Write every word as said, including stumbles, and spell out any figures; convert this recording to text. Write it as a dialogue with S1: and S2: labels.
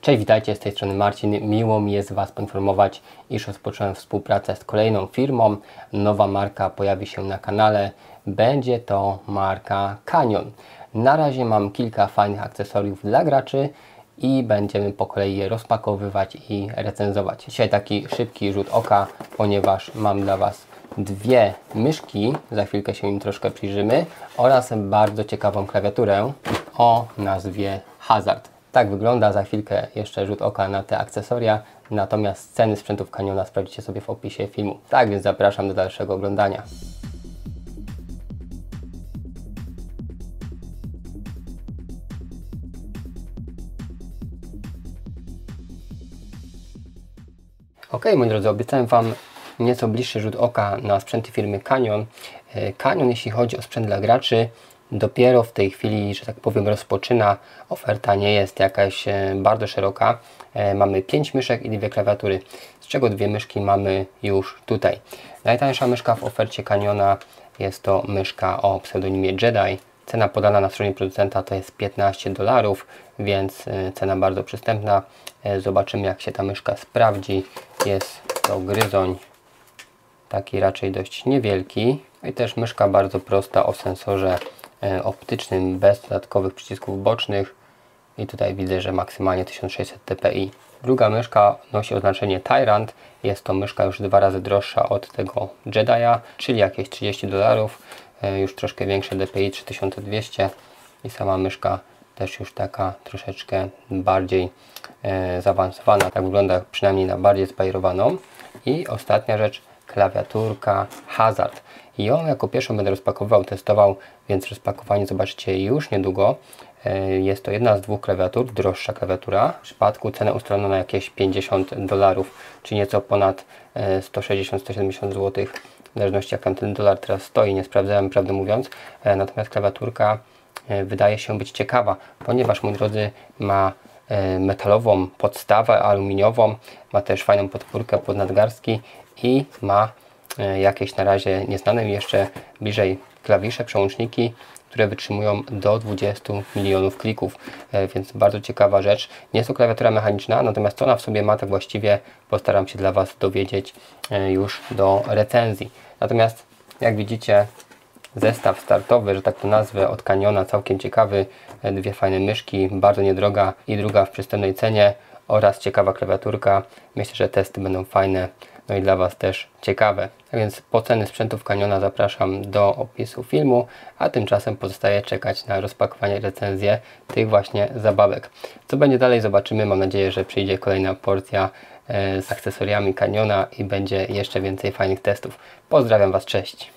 S1: Cześć, witajcie, z tej strony Marcin. Miło mi jest Was poinformować, iż rozpocząłem współpracę z kolejną firmą. Nowa marka pojawi się na kanale. Będzie to marka Canyon. Na razie mam kilka fajnych akcesoriów dla graczy i będziemy po kolei je rozpakowywać i recenzować. Dzisiaj taki szybki rzut oka, ponieważ mam dla Was dwie myszki, za chwilkę się im troszkę przyjrzymy, oraz bardzo ciekawą klawiaturę o nazwie Hazard. Tak wygląda, za chwilkę jeszcze rzut oka na te akcesoria, natomiast ceny sprzętów Canyona sprawdzicie sobie w opisie filmu. Tak więc zapraszam do dalszego oglądania. Ok, moi drodzy, obiecałem Wam nieco bliższy rzut oka na sprzęty firmy Canyon. Canyon, jeśli chodzi o sprzęt dla graczy, dopiero w tej chwili, że tak powiem, rozpoczyna. Oferta nie jest jakaś bardzo szeroka. Mamy pięć myszek i dwie klawiatury, z czego dwie myszki mamy już tutaj. Najtańsza myszka w ofercie Canyona jest to myszka o pseudonimie Jedi. Cena podana na stronie producenta to jest piętnaście dolarów, więc cena bardzo przystępna. Zobaczymy, jak się ta myszka sprawdzi. Jest to gryzoń taki raczej dość niewielki. I też myszka bardzo prosta, o sensorze optycznym, bez dodatkowych przycisków bocznych. I tutaj widzę, że maksymalnie tysiąc sześćset d p i. Druga myszka nosi oznaczenie Tyrant. Jest to myszka już dwa razy droższa od tego Jedi'a, czyli jakieś trzydzieści dolarów. Już troszkę większe d p i, trzy tysiące dwieście. I sama myszka też już taka troszeczkę bardziej e, zaawansowana. Tak wygląda przynajmniej na bardziej zbajerowaną. I ostatnia rzecz, klawiaturka Hazard. Ją jako pierwszą będę rozpakowywał, testował, więc rozpakowanie zobaczycie już niedługo. Jest to jedna z dwóch klawiatur, droższa klawiatura. W przypadku cenę ustalono na jakieś pięćdziesiąt dolarów, czy nieco ponad sto sześćdziesiąt do stu siedemdziesięciu złotych, w zależności jak tam ten dolar teraz stoi, nie sprawdzałem, prawdę mówiąc. Natomiast klawiaturka wydaje się być ciekawa, ponieważ, moi drodzy, ma metalową podstawę aluminiową, ma też fajną podpórkę pod nadgarstki i ma jakieś na razie nieznane mi jeszcze bliżej klawisze, przełączniki, które wytrzymują do dwudziestu milionów klików, więc bardzo ciekawa rzecz. Nie jest to klawiatura mechaniczna, natomiast co ona w sobie ma, tak właściwie postaram się dla Was dowiedzieć już do recenzji. Natomiast jak widzicie, zestaw startowy, że tak to nazwę, od Canyona, całkiem ciekawy. Dwie fajne myszki, bardzo niedroga i druga w przystępnej cenie oraz ciekawa klawiaturka. Myślę, że testy będą fajne, no i dla Was też ciekawe. Tak więc po ceny sprzętów Canyona zapraszam do opisu filmu, a tymczasem pozostaje czekać na rozpakowanie, recenzję tych właśnie zabawek. Co będzie dalej, zobaczymy. Mam nadzieję, że przyjdzie kolejna porcja z akcesoriami Canyona i będzie jeszcze więcej fajnych testów. Pozdrawiam Was, cześć!